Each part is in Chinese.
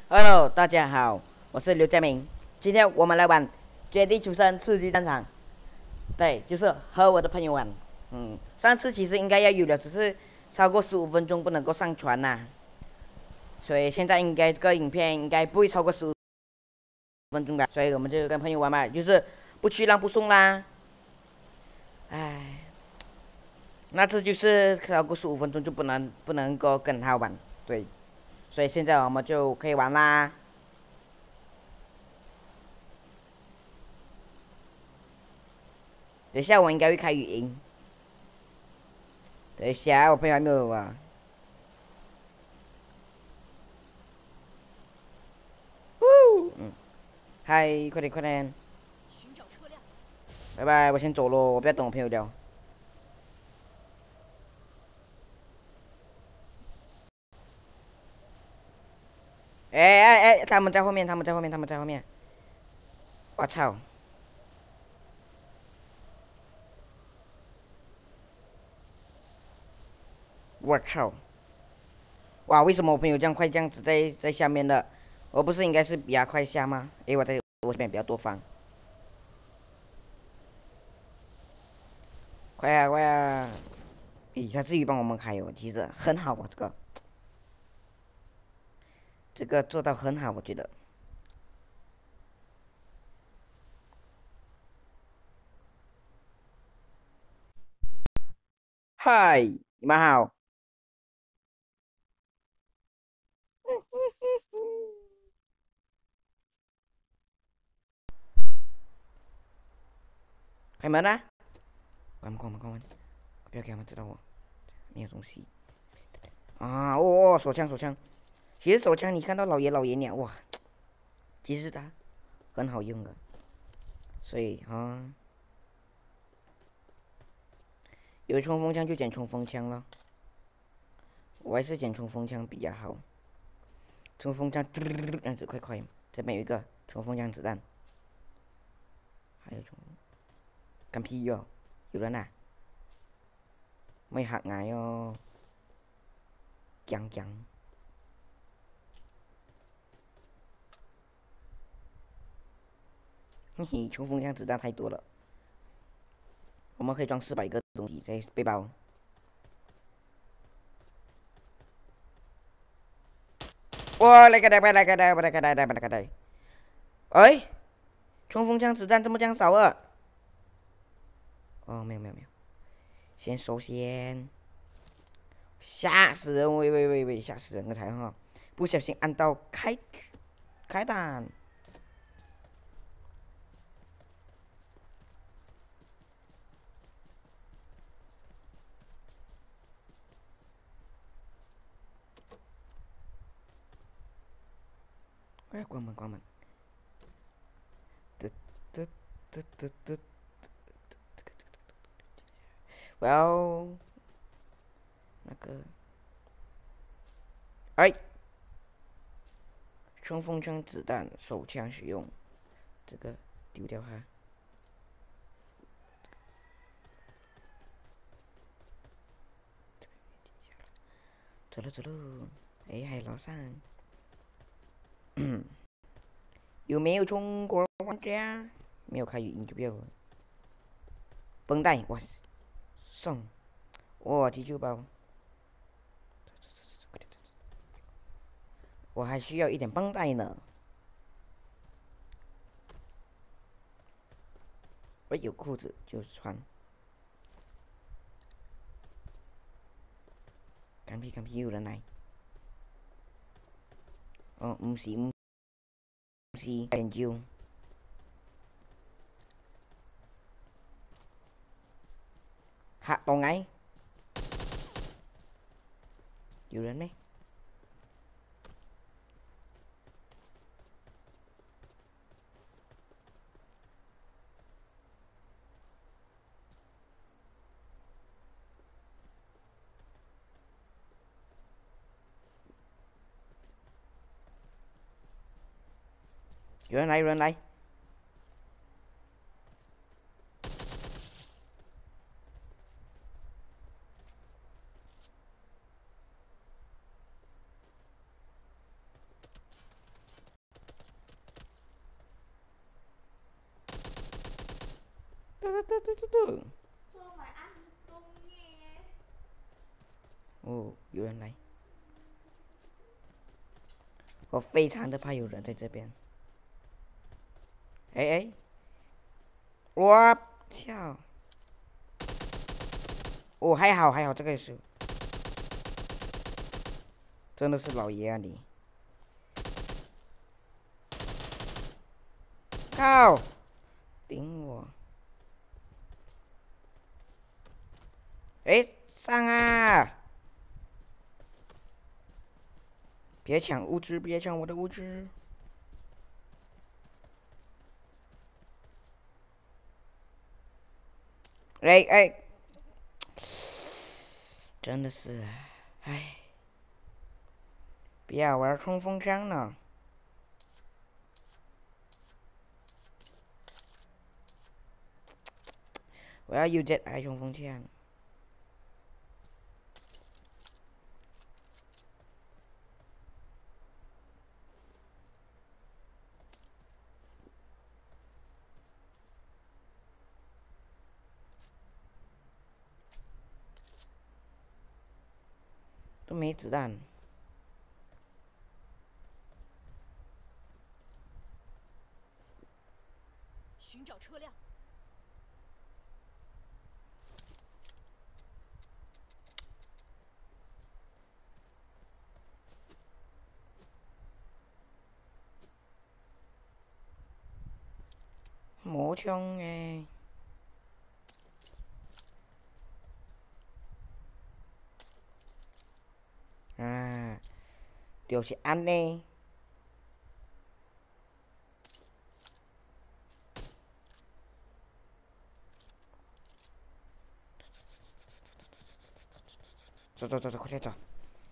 Hello，大家好，我是刘佳明。今天我们来玩《绝地求生：刺激战场》。对，就是和我的朋友玩。上次其实应该要有的，只是超过15分钟不能够上传呐、所以现在应该这个影片应该不会超过15分钟的，所以我们就跟朋友玩嘛，就是不去让不送啦。唉，那这就是超过15分钟就不能够跟他玩，对，所以现在我们就可以玩啦。等一下我应该会开语音。等一下，我朋友还没有啊。嗨，快点快点，拜拜，我先走喽，我不要等我朋友聊。哎，他们在后面，他们在后面，他们在后面。我操！我操！哇，为什么我朋友这样快这样子在下面的？我不是应该是比他快下吗？诶，我这边比较多方。快啊快啊！诶，他至于帮我们开哦，其实很好啊，这个做到很好，我觉得。嗨，你们好。开门啊！关门，不要给他们知道我没有东西啊！手枪。其实手枪你看到老爷娘哇，其实它很好用的，所以有冲锋枪就捡冲锋枪了，我还是捡冲锋枪比较好。冲锋枪，这样子快，这边有一个冲锋枪子弹，还有干屁哟，有人啊，ไม่หักไง哦，讲，嘿嘿，冲锋枪子弹太多了，我们可以装400个东西在背包。哇，来个来，哎，冲锋枪子弹这么这样少啊？哦，没有，先，吓死人！喂，吓死人了才哈，不小心按到开弹。哎，关门。嘚嘚嘚，我要那个，哎，冲锋枪子弹，手枪使用，这个丢掉它。走了，哎，还有老三，有没有中国玩家？没有开语音就不要了。绷带，哇，送，哇，急救包，我还需要一点绷带呢。我有裤子就穿。干屁，有人来。哦，唔是研究。吓到ngay，有人没？有人来。 哦，有人来，我非常的怕有人在这边。哎，我操！哦，还好，这个是，真的是老爷啊你！靠！顶我！哎，上啊！别抢物资，别抢我的物资！哎，真的是，哎，不要玩冲锋枪了。我要 UZI 冲锋枪。都没子弹。 寻找车辆。 冇槍嘅。啊，就是安尼。走，快点走。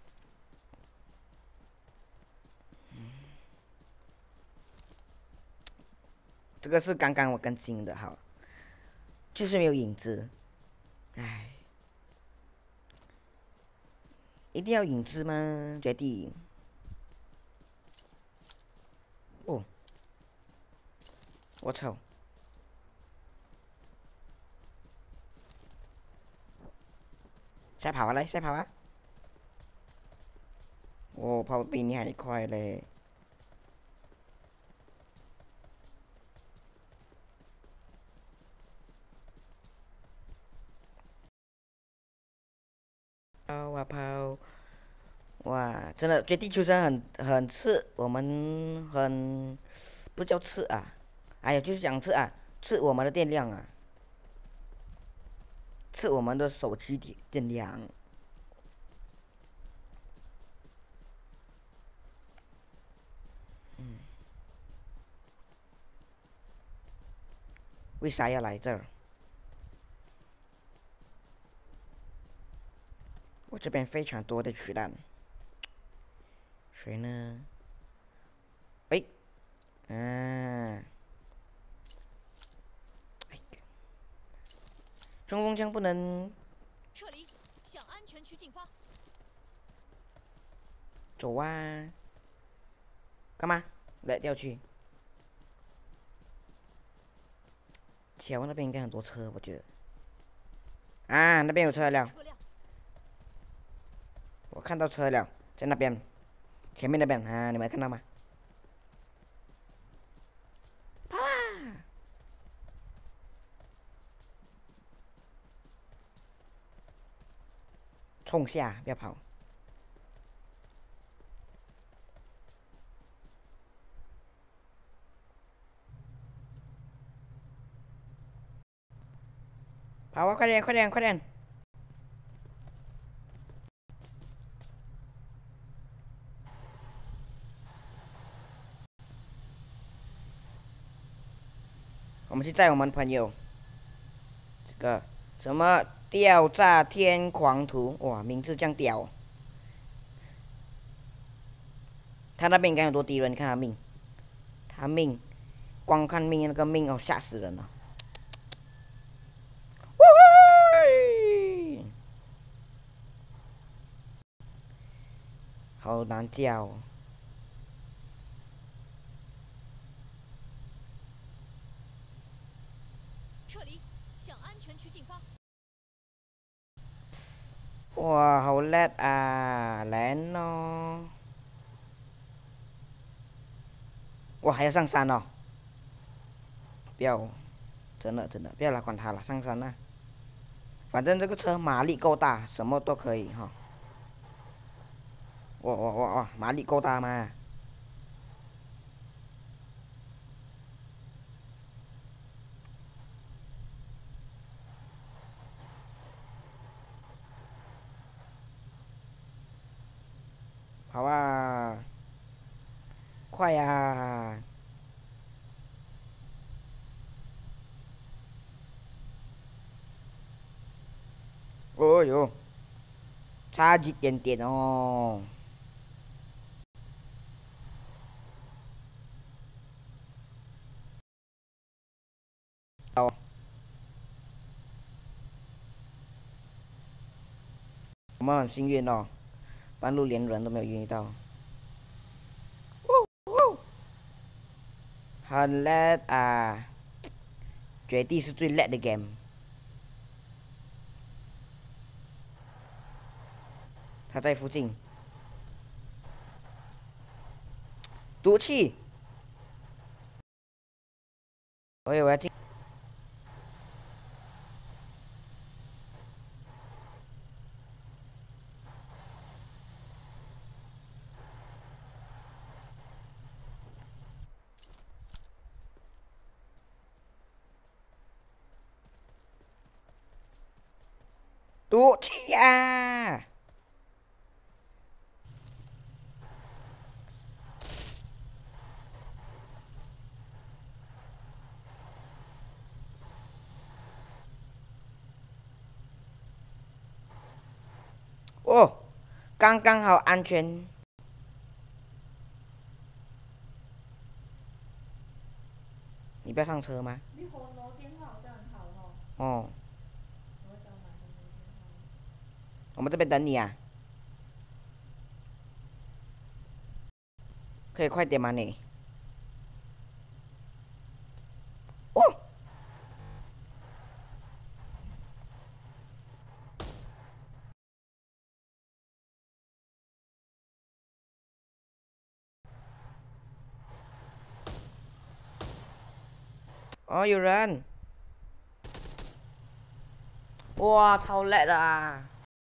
这个是刚刚我更新的，好，就是没有影子，唉，一定要影子吗？绝地。哦，我操！赛跑啊，来赛跑啊！我跑比你还快嘞。跑，哇，真的绝地求生很吃我们不叫吃啊，哎呀，就是讲吃啊，吃我们的电量啊，吃我们的手机电量。为啥要来这儿？我这边非常多的子弹。谁呢？哎，嗯，哎，冲锋枪不能撤离，向安全区进发。 走啊！干嘛？来调去。桥那边应该很多车，我觉得。啊，那边有车了。我看到车了，在那边，前面那边啊，你们看到吗？跑啊！冲下，不要跑。跑啊！快点，快点，快点！我们去载我们朋友。这个什么吊炸天狂徒，哇，名字这样屌。他那边应该很多敌人，你看他命，他命，光看命那个命哦，吓死人了。好难叫哦。 撤离， 全区进发。 哇，好叻啊，难哦！哇，还要上山哦！不要，真的不要来管它了，上山了。反正这个车马力够大，什么都可以哈。哇，马力够大吗？跑啊！快呀！哦哟，差一点点哦。我们很幸运哦，半路连人都没有遇到。很叻啊！绝地是最叻的 game。他在附近。毒气！我以为要进。毒气呀！哦，刚刚好安全。你不要上车吗？ 你红楼电话好像很好哦。 哦， 我要找买红楼电话。 我们这边等你啊。可以快点吗你？哦。哦，有人。哇，超叻的啊！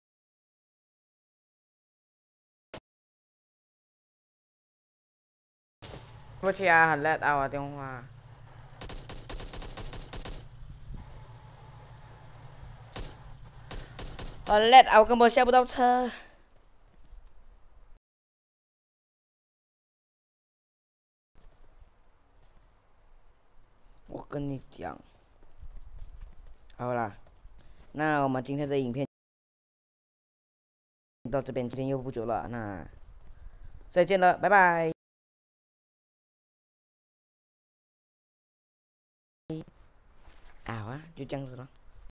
对不起啊，很叻啊，我电话。很叻啊，我根本下不到车。我跟你讲，好啦，那我们今天的影片到这边，今天又不久了，那再见了，拜拜。好啊，就这样子了。